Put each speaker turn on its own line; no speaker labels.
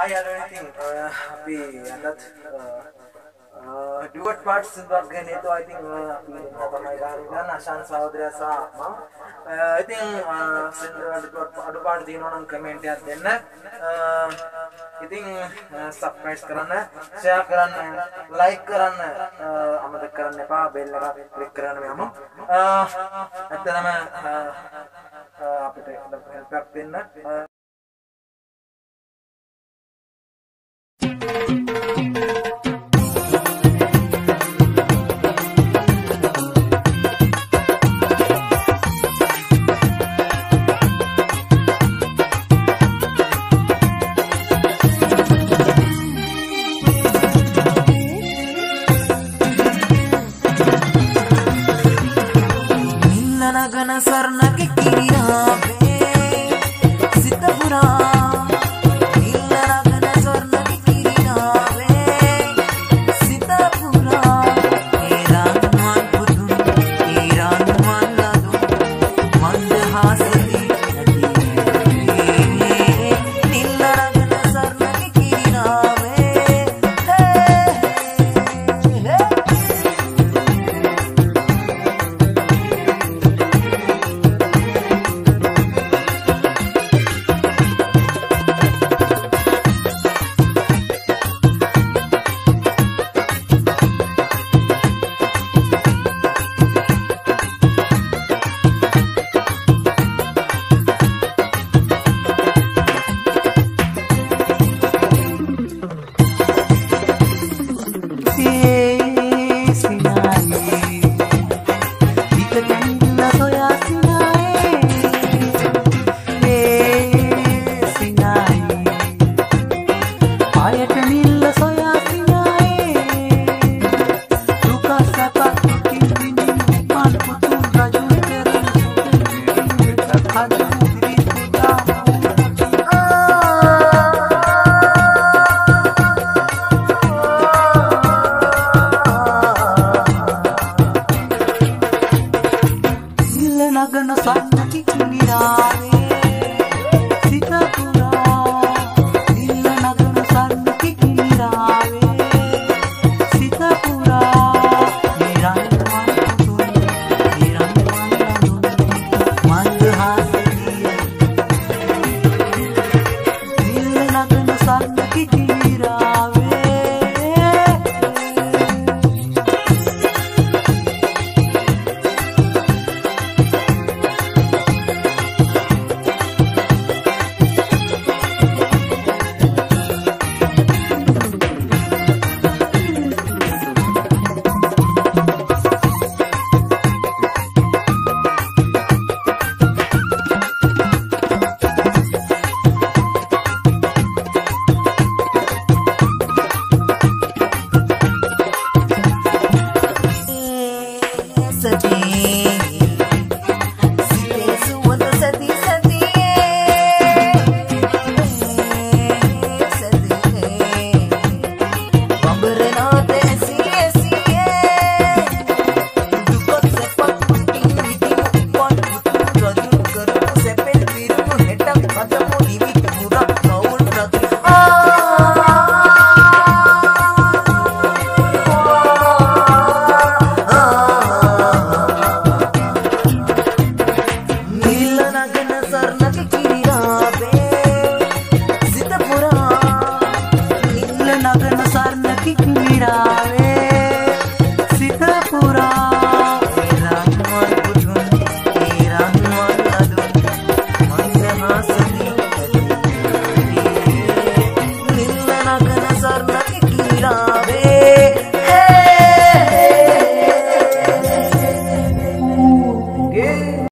යාළුවනේ ඉතින් අපි අදත් ඩුවට් පාර්ට්ස් එකක් ගැන හිතුවා. ඉතින් අපි තමයි ගන්න අශාන් සහෝදරයා සහ මම. ඉතින් සෙන්ඩර් අඩුපාඩු දිනනවා නම් කමෙන්ට් එකක් දෙන්න. ඉතින් සබ්ස්ක්‍රයිබ් කරන්න, ෂෙයා කරන්න, ලයික් කරන්න අමතක කරන්න එපා. බෙල් එක ක්ලික් කරන්න යමු. ඇත්තටම අපිට හෙල්ප් එකක් දෙන්න.